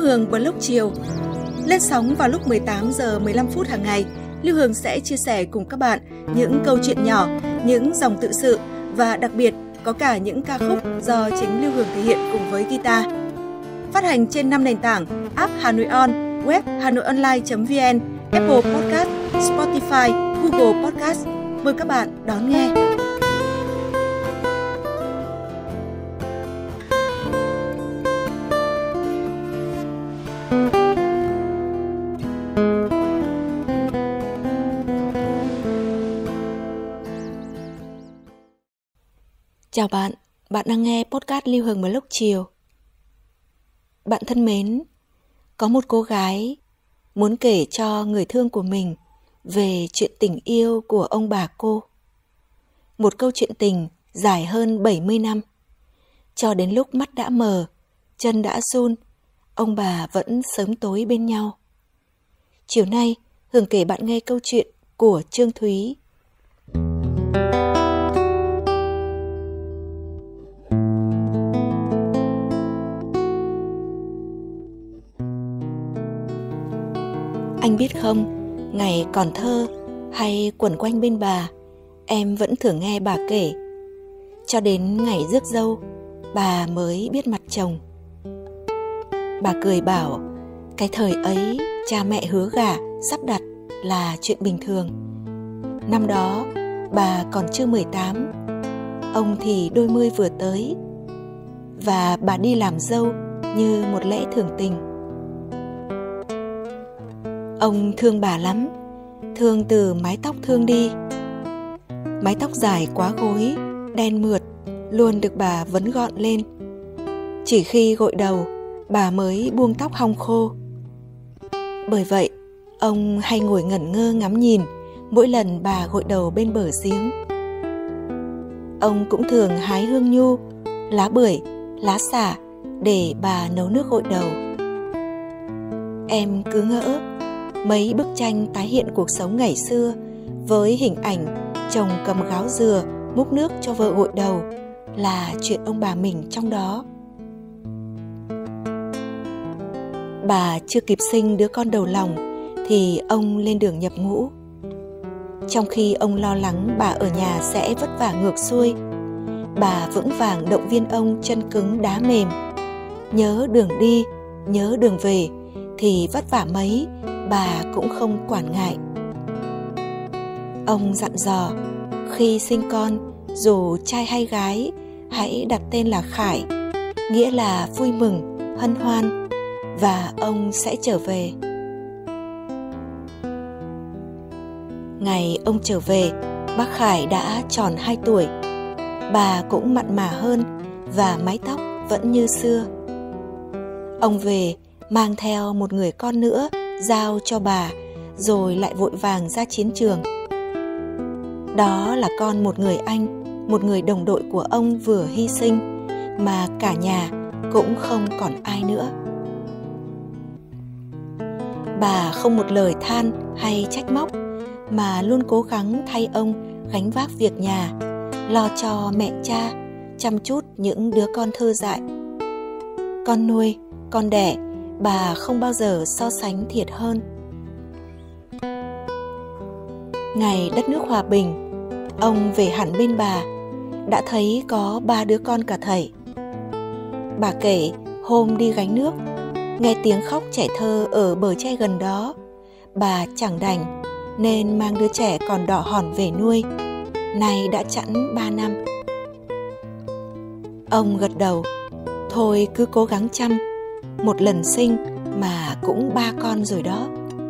Hường Blog chiều. Lên sóng vào lúc 18 giờ 15 phút hàng ngày, Lưu Hường sẽ chia sẻ cùng các bạn những câu chuyện nhỏ, những dòng tự sự và đặc biệt có cả những ca khúc do chính Lưu Hường thể hiện cùng với guitar. Phát hành trên 5 nền tảng: app Hà Nội On, web hanoionline.vn, Apple Podcast, Spotify, Google Podcast. Mời các bạn đón nghe. Chào bạn, bạn đang nghe podcast Lưu Hường Blog chiều. Bạn thân mến, có một cô gái muốn kể cho người thương của mình về chuyện tình yêu của ông bà cô. Một câu chuyện tình dài hơn 70 năm. Cho đến lúc mắt đã mờ, chân đã run, ông bà vẫn sớm tối bên nhau. Chiều nay, Hường kể bạn nghe câu chuyện của Trương Thúy. Anh biết không, ngày còn thơ hay quẩn quanh bên bà, em vẫn thường nghe bà kể. Cho đến ngày rước dâu, bà mới biết mặt chồng. Bà cười bảo, cái thời ấy cha mẹ hứa gả, sắp đặt là chuyện bình thường. Năm đó, bà còn chưa 18, ông thì đôi mươi vừa tới. Và bà đi làm dâu như một lẽ thường tình. Ông thương bà lắm, thương từ mái tóc thương đi. Mái tóc dài quá gối, đen mượt, luôn được bà vấn gọn lên. Chỉ khi gội đầu, bà mới buông tóc hong khô. Bởi vậy, ông hay ngồi ngẩn ngơ ngắm nhìn mỗi lần bà gội đầu bên bờ giếng. Ông cũng thường hái hương nhu, lá bưởi, lá xả để bà nấu nước gội đầu. Em cứ ngỡ mấy bức tranh tái hiện cuộc sống ngày xưa với hình ảnh chồng cầm gáo dừa múc nước cho vợ gội đầu là chuyện ông bà mình trong đó. Bà chưa kịp sinh đứa con đầu lòng thì ông lên đường nhập ngũ. Trong khi ông lo lắng bà ở nhà sẽ vất vả ngược xuôi, bà vững vàng động viên ông chân cứng đá mềm. Nhớ đường đi, nhớ đường về thì vất vả mấy, bà cũng không quản ngại. Ông dặn dò, khi sinh con, dù trai hay gái, hãy đặt tên là Khải, nghĩa là vui mừng, hân hoan, và ông sẽ trở về. Ngày ông trở về, bác Khải đã tròn 2 tuổi. Bà cũng mặn mà hơn và mái tóc vẫn như xưa. Ông về mang theo một người con nữa giao cho bà, rồi lại vội vàng ra chiến trường. Đó là con một người anh, một người đồng đội của ông vừa hy sinh, mà cả nhà cũng không còn ai nữa. Bà không một lời than hay trách móc, mà luôn cố gắng thay ông gánh vác việc nhà, lo cho mẹ cha, chăm chút những đứa con thơ dại. Con nuôi, con đẻ, bà không bao giờ so sánh thiệt hơn. Ngày đất nước hòa bình, ông về hẳn bên bà, đã thấy có 3 đứa con cả thảy. Bà kể hôm đi gánh nước, nghe tiếng khóc trẻ thơ ở bờ tre gần đó, bà chẳng đành nên mang đứa trẻ còn đỏ hòn về nuôi, nay đã chẵn 3 năm. Ông gật đầu, thôi cứ cố gắng chăm, một lần sinh mà cũng 3 con rồi đó.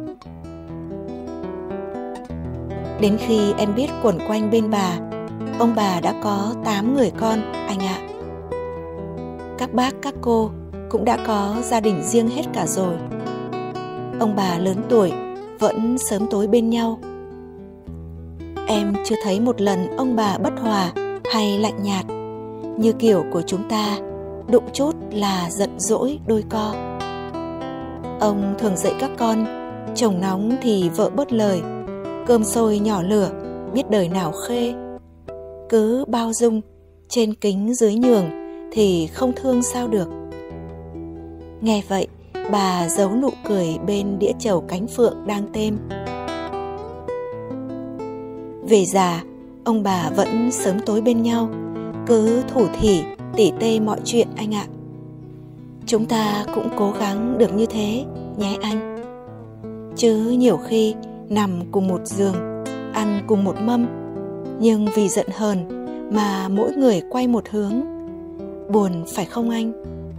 Đến khi em biết quẩn quanh bên bà, ông bà đã có 8 người con anh ạ. Các bác, các cô cũng đã có gia đình riêng hết cả rồi. Ông bà lớn tuổi vẫn sớm tối bên nhau. Em chưa thấy một lần ông bà bất hòa hay lạnh nhạt, như kiểu của chúng ta, đụng chút là giận dỗi đôi co. Ông thường dạy các con, chồng nóng thì vợ bớt lời, cơm sôi nhỏ lửa, biết đời nào khê. Cứ bao dung, trên kính dưới nhường thì không thương sao được. Nghe vậy, Bà giấu nụ cười bên đĩa trầu cánh phượng đang têm. Về già, ông bà vẫn sớm tối bên nhau, cứ thủ thỉ tỉ tê mọi chuyện anh ạ. Chúng ta cũng cố gắng được như thế nhé anh. Chứ nhiều khi nằm cùng một giường, ăn cùng một mâm, nhưng vì giận hờn mà mỗi người quay một hướng. Buồn phải không anh?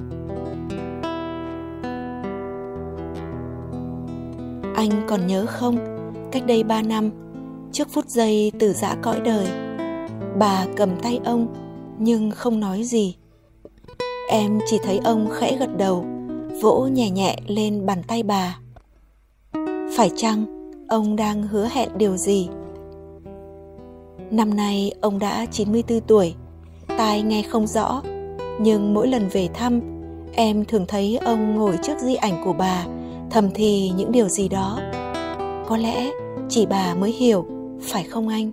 Anh còn nhớ không, cách đây 3 năm, trước phút giây từ giã cõi đời, bà cầm tay ông nhưng không nói gì. Em chỉ thấy ông khẽ gật đầu, vỗ nhẹ nhẹ lên bàn tay bà. Phải chăng ông đang hứa hẹn điều gì? Năm nay ông đã 94 tuổi, tai nghe không rõ, nhưng mỗi lần về thăm, em thường thấy ông ngồi trước di ảnh của bà, thầm thì những điều gì đó. Có lẽ chỉ bà mới hiểu, phải không anh?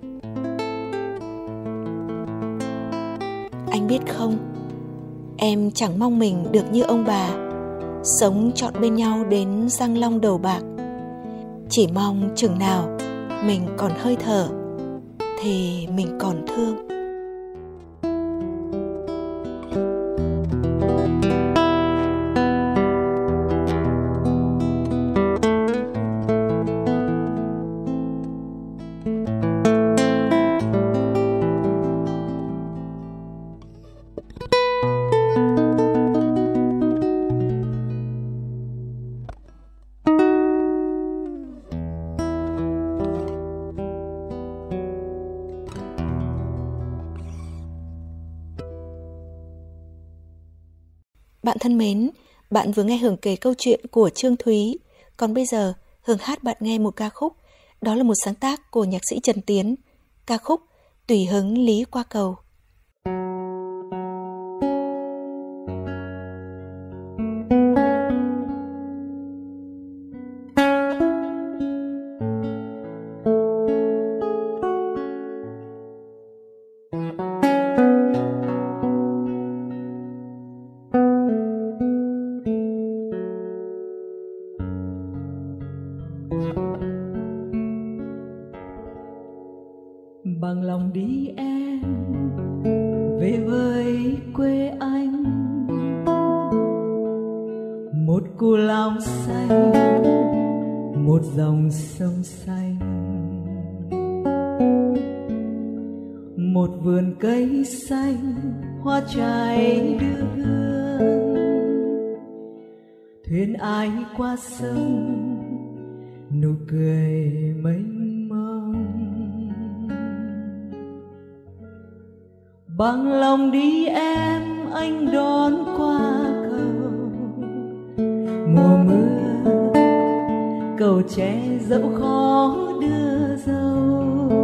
Anh biết không, em chẳng mong mình được như ông bà, sống trọn bên nhau đến răng long đầu bạc. Chỉ mong chừng nào mình còn hơi thở thì mình còn thương. Bạn thân mến, bạn vừa nghe Hường kể câu chuyện của Trương Thúy. Còn bây giờ, Hường hát bạn nghe một ca khúc. Đó là một sáng tác của nhạc sĩ Trần Tiến. Ca khúc Tùy hứng Lý qua cầu. Bằng lòng đi em về với quê anh, một cù lao xanh, một dòng sông xanh, một vườn cây xanh, hoa trái đưa hương. Thuyền ai qua sông, nụ cười mênh mông. Bằng lòng đi em, anh đón qua cầu. Mùa mưa, cầu tre dẫu khó đưa dâu.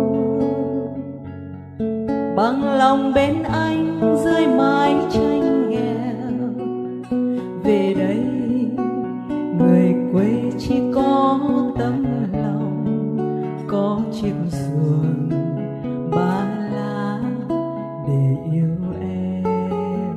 Bằng lòng bên anh dưới mái tranh nghèo. Về đây, người quê chỉ có tấm lòng, có chiếc xuồng ba lá để yêu em.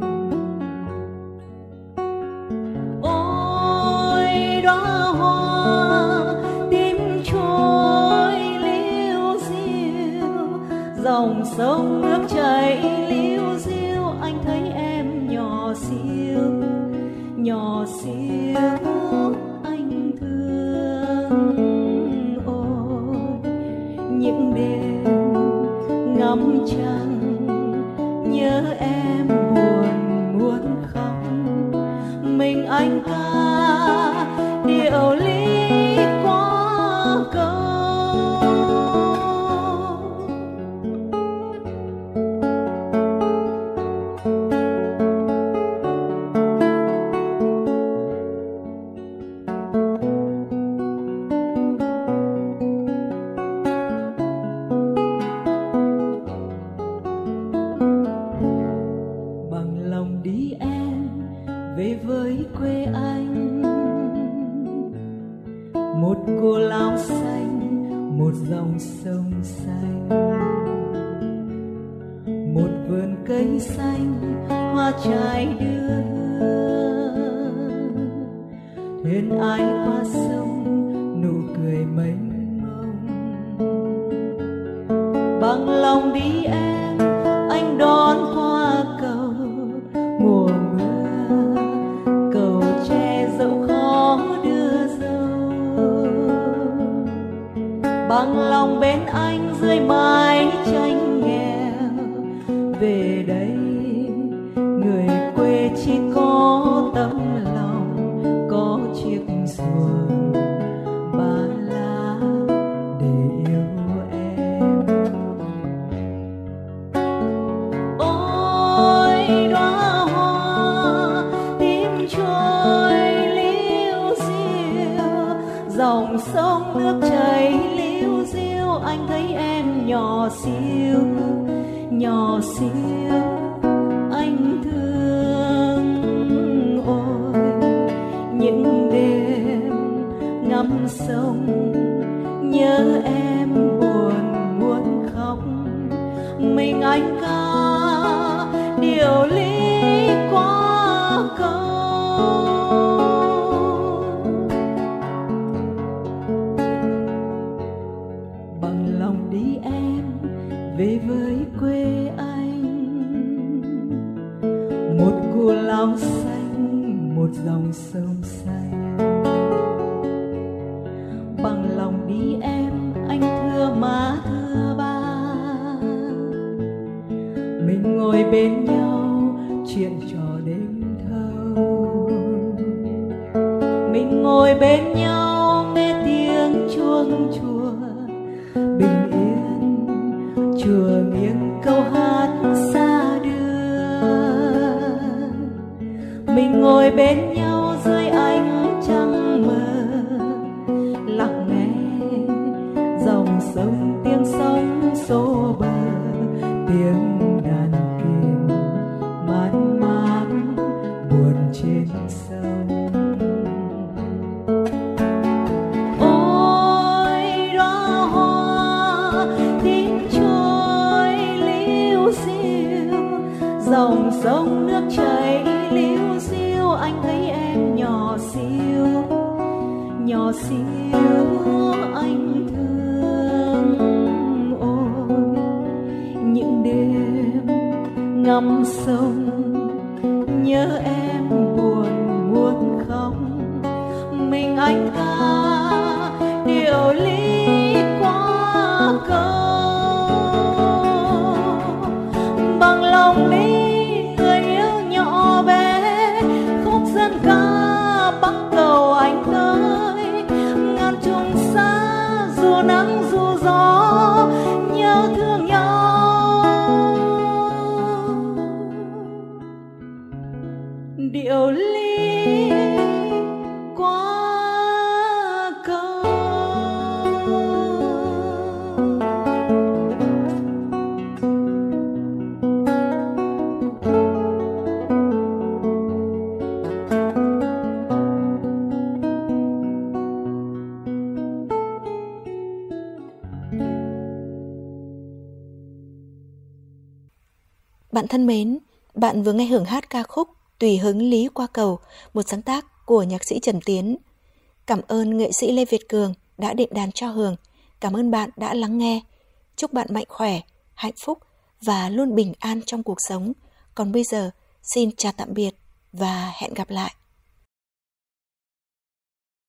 Ôi đóa hoa tím trôi liêu xiêu, dòng sông nước chảy liêu xiêu. Anh thấy em nhỏ xíu, nhỏ xíu anh thương. Ôi những đêm ngắm trăng, nhớ em buồn muốn khóc. Mình anh ca điệu ly qua cầu. Về với quê anh, một cô lao xanh, một dòng sông xanh, một vườn cây xanh, hoa trái đưa hương. thuyền ai qua sông, nụ cười mênh mông. Bằng lòng đi em, anh đón qua cầu mùa mưa, cầu tre dẫu khó đưa dâu. Bằng lòng bên anh dưới mái tranh nghèo, về đây người quê chỉ có tấm lòng, có chiếc xuồng ba lá để yêu em. Ôi đóa hoa tím trôi liễu diêu, dòng sông nước chảy liễu diêu, anh thấy em nhỏ xíu, nhỏ xíu anh thương. Ôi những đêm ngắm sông nhớ em buồn muốn khóc, mình anh ca điều lý qua câu. Bằng lòng đi em về với quê anh, một cù lao xanh, một dòng sông xanh. Bằng lòng đi em, anh thưa má thưa ba, mình ngồi bên nhau chuyện trò đêm thâu. Mình ngồi bên nhau nghe tiếng chuông chùa bình yên, chùa nghiêng câu hát xa đưa. Mình ngồi bên nhau dưới ánh trăng mờ, lặng nghe dòng sông tiếng sóng xô bờ, tiếng đàn kìm man mác buồn trên sông. Ôi đóa hoa tím trôi liễu diêu, dòng sông nước chảy liễu diêu, anh thấy em nhỏ xíu, nhỏ xíu anh thương. Ôi những đêm ngắm sông nhớ em buồn muốn khóc, mình anh ca điều lý qua câu. Bằng lòng đi người yêu nhỏ bé, khúc dân ca bắc cầu anh tới, ngàn trùng xa dù nắng dù gió nhớ thương nhau. Điệu ly qua câu. Bạn thân mến, bạn vừa nghe hưởng hát ca khúc Tùy hứng lý qua cầu, một sáng tác của nhạc sĩ Trần Tiến. Cảm ơn nghệ sĩ Lê Việt Cường đã đệm đàn cho Hường. Cảm ơn bạn đã lắng nghe. Chúc bạn mạnh khỏe, hạnh phúc và luôn bình an trong cuộc sống. Còn bây giờ, xin chào tạm biệt và hẹn gặp lại.